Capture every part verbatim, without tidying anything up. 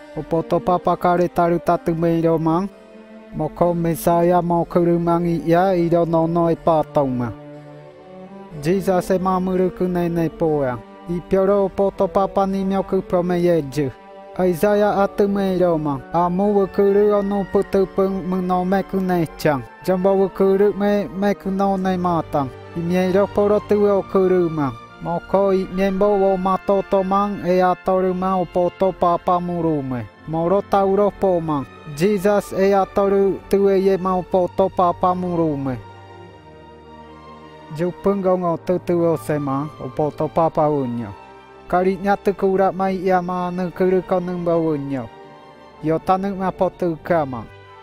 Opoto papa kare taru tatu meiro mang. Moko Mesaya mo kurumangi ya iro no no e patoma. Jesus e mamuru kunene poa. I pioro opoto papa ni myoku promeyeju. Isaiah atumeiro mang. Amu wakuru ono putu pung muno meku nechang. Jambo wakuru me meku no ne matang. I mieiro poro tue okuru mang. Moko i miembo wo matoto mang e atoru ma opoto papa murume. Moro tauro po mang. Jesus e atoru tue ye ma opoto papa murume. Jupungong o tutu o sema opoto papa unyo. Kari nyatu kura mai ia ma nukuru konung ba unyo. Yo tanuk ma potu kama.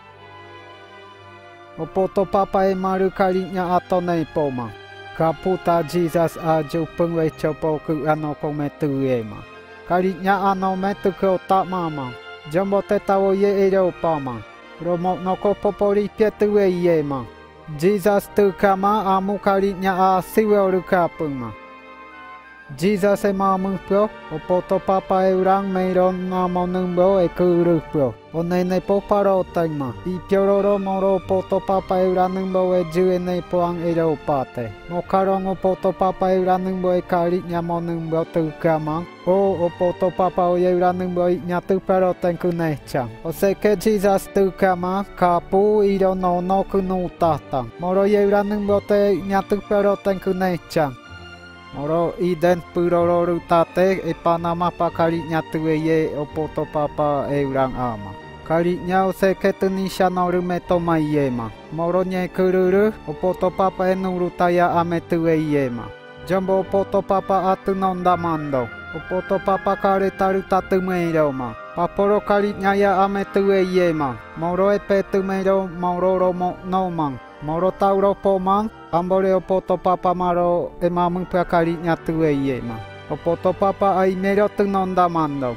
Opoto papa e maru kari nya ato nei po mang. Kaputa Jesus a jupung we chopo ku ano kome tue ma. Kari nya ano me tuko ta mama. Jombo te tawo ye ero pa mang. Romo noko popori pia tue ye mang. Jesus tu kama amu kari nya a siwe oru kapung ma. Jesus e mamu pro, opoto papa e urang meiron na monumbo e kuru pro. O nene po paro taima. I piororo moro opoto papa e uranumbo e jue ne poang e ro pate. Mo karong opoto papa e uranumbo e kari nya monumbo tu kama. O opoto papa o e uranumbo i nya tu paro tenku nechang. O seke Jesus tu kama kapu iro no no kunu tatang. Moro e uranumbo te nya tu paro tenku nechang. Moro iden purororu tate e panama pa kari nya tue ye opoto papa e urang ama. Kari nya o seke tunisha noru me toma ye ma. Moro nye kururu opoto papa e nuru taya ame tue ye ma. Jombo opoto papa atu nonda mando. Opoto papa kare taru tatu meiro ma. Paporo kari nya ya ame tue ye ma. Moro e petu meiro moro romo no mang. Moro tauro po mang. Ambore opoto papa maro e mamu pa kari nya tue ye ma. Opoto papa ai mero tu nonda mando.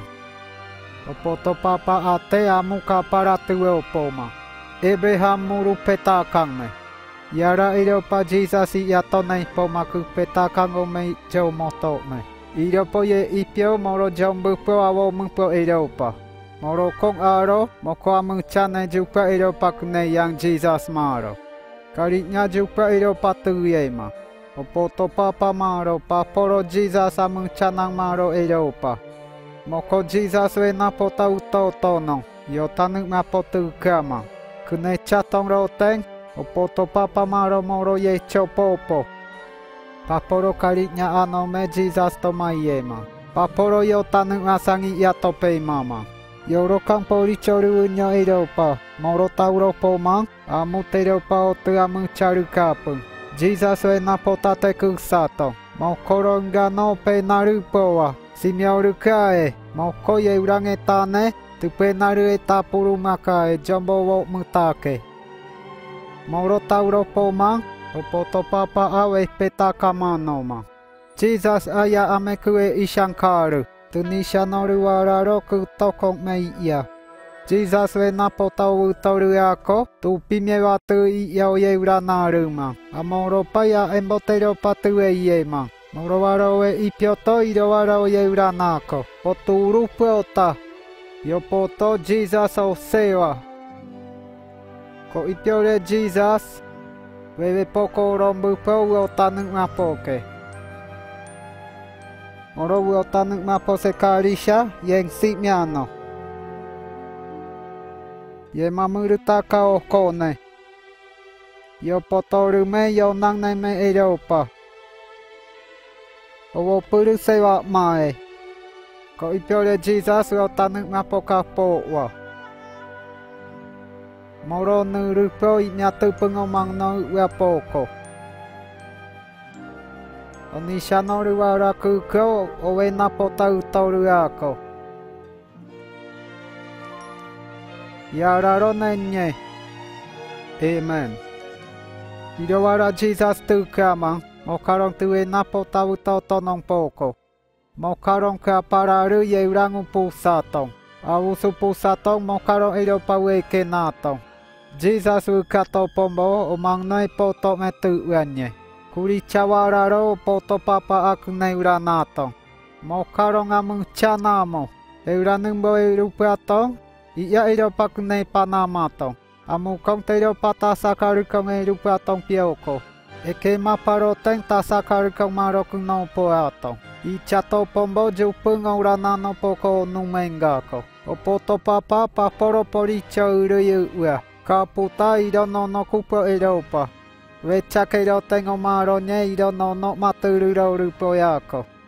Opoto papa ate amu ka para tue opo ma. Abraham muru petakang me. Yara iro pa Jesus i ato nei po maku petakang o me jo moto me. Iro po ye ipio moro jombu po awo mupo iro pa. Moro kong aro moko amu chane jupa iro pa kune yang Jesus maro. Kari nya jupa iro patu ye ma. Opoto papa maro paporo Jesus amu chanang maro iro pa. Moko Jesus we na pota uto tono. Yo tanuk ma potu kama. Kune chatong roteng. Opoto papa maro moro ye chopopo. Paporo kari nya ano me Jesus toma ye ma. Paporo yo tanuk asangi ya tope mama. Yoro kampo richoru unyo iro pa. Moro tauro po mang. Amu tero pa o tu amu charu kapung. Jesus we na potate kusato. Mokoro nga no pe naru po wa. Simioru kae. Moko ye urange tane. Tupe naru e tapuru maka e jombo wo mutake. Moro tauro po mang. Opoto papa awe petaka mano mang. Jesus aya ameku e ishankaru. Tunisha noru wararo ku tokong me ia. Jesus we na pota utoru ako. Tu pime watu i yao ye uranaru mang. Amoro paya embotero patu e ye mang. Moro waro e ipioto iro waro ye uranako. Potu urupu ota. Yo poto Jesus o sewa. Ko ipiore Jesus. Wewe poko rombu po o tanuk mapoke. Moro o tanuk mapose karisha yeng simiano. Ye mamuru taka o kone. Yo potoru me yo nang ne me Europa. Owo puru sewa mae. Ko ipiore Jesus o tanuk mapoka po wa. Moro nuru po i nyatu pengomang no ua poko. Onisha noru wara kuko owe na pota utoru ako. Yararo nenye. Amen. Iro wara Jesus tu kama. Mokarong tue na pota utoto nong poko. Mokarong ka pararu ye urangu pusatong. Awusu pusatong mokarong iro pawe kenatong. Jesus ukato pombo omang noi poto metu uanye. Kuri chawararo poto papa akune uranatong. Mokarong amu chanamo. Euranumbo Erupato, Ia Eropakune Panamato, Amukong Tero Pata Sakarukong Erupatong Pioko, Ekema Paroten Tasakarukong Marokun no Poato, Ichato Pombo Jupung Oranano Poko Numengako, Opoto Papa Paporo Poricho Uruyua, Kaputa Ido no no Kupo Europa, Vechakero Tengo Maronye Ido no no Matururo Rupoyako.